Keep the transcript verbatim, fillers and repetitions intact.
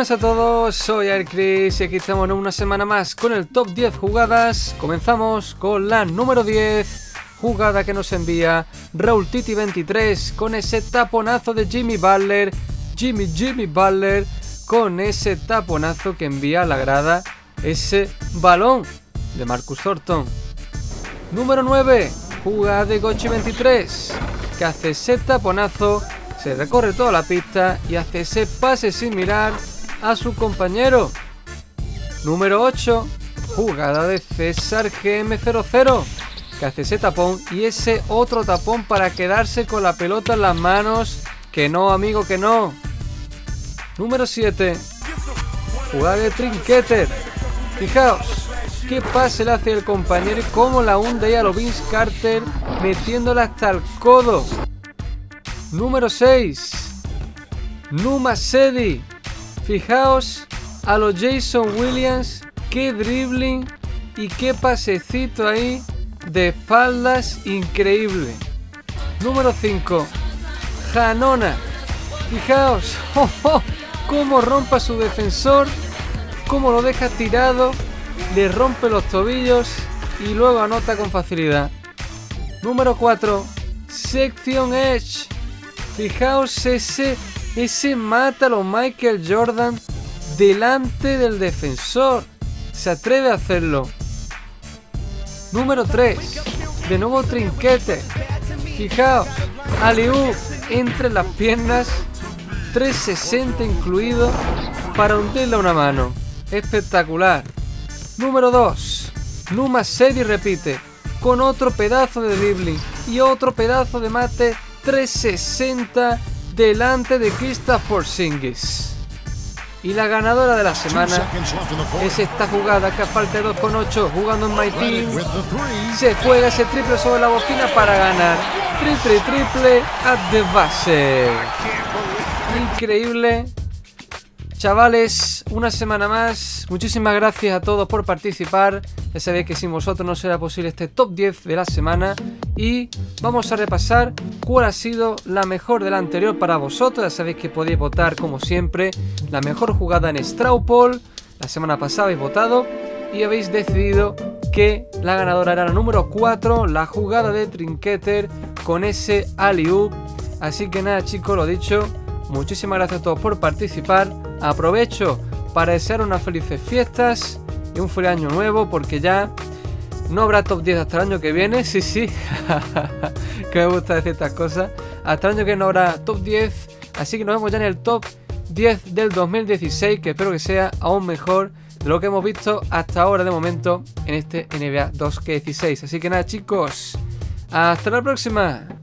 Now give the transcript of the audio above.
buenas a todos, soy Airchris y aquí estamos en una semana más con el top diez jugadas. Comenzamos con la número diez, jugada que nos envía Raúl Titi veintitrés con ese taponazo de Jimmy Butler. Jimmy Jimmy Butler con ese taponazo que envía a la grada ese balón de Marcus Thornton. Número nueve, jugada de Gochi veintitrés que hace ese taponazo, se recorre toda la pista y hace ese pase sin mirar a su compañero. Número ocho, jugada de César G M cero cero que hace ese tapón y ese otro tapón para quedarse con la pelota en las manos. Que no, amigo, que no. Número siete, jugada de Trinketer. Fijaos qué pase le hace el compañero y cómo la hunde ahí a lo Vince Carter, metiéndola hasta el codo. Número seis, Numa Sedi. Fijaos a los Jason Williams, qué dribbling y qué pasecito ahí de espaldas, increíble. Número cinco, Hanona. Fijaos oh, oh, cómo rompe a su defensor, cómo lo deja tirado, le rompe los tobillos y luego anota con facilidad. Número cuatro, Section Edge. Fijaos ese, ese mata a los Michael Jordan delante del defensor. Se atreve a hacerlo. Número tres, de nuevo Trinquete. Fijaos, alley-oop entre las piernas, trescientos sesenta incluido para hundirle una mano. Espectacular. Número dos, Numa Sedi repite con otro pedazo de dribbling y otro pedazo de mate trescientos sesenta delante de Kristaps Porzingis. Y la ganadora de la semana es esta jugada que a falta de dos coma ocho jugando en My Team se juega ese triple sobre la bocina para ganar. Triple triple at the base. Increíble. Chavales, una semana más. Muchísimas gracias a todos por participar. Ya sabéis que sin vosotros no será posible este top diez de la semana. Y vamos a repasar cuál ha sido la mejor de la anterior para vosotros. Ya sabéis que podéis votar como siempre la mejor jugada en Straw Poll. La semana pasada habéis votado y habéis decidido que la ganadora era la número cuatro, la jugada de Trinketer con ese alley-oop. Así que nada, chicos, lo dicho, muchísimas gracias a todos por participar. Aprovecho para desear unas felices fiestas y un feliz año nuevo, porque ya no habrá top diez hasta el año que viene. Sí, sí, que me gusta decir estas cosas. Hasta el año que viene no habrá top diez, así que nos vemos ya en el top diez del dos mil dieciséis, que espero que sea aún mejor de lo que hemos visto hasta ahora de momento en este N B A dos K dieciséis. Así que nada, chicos, hasta la próxima.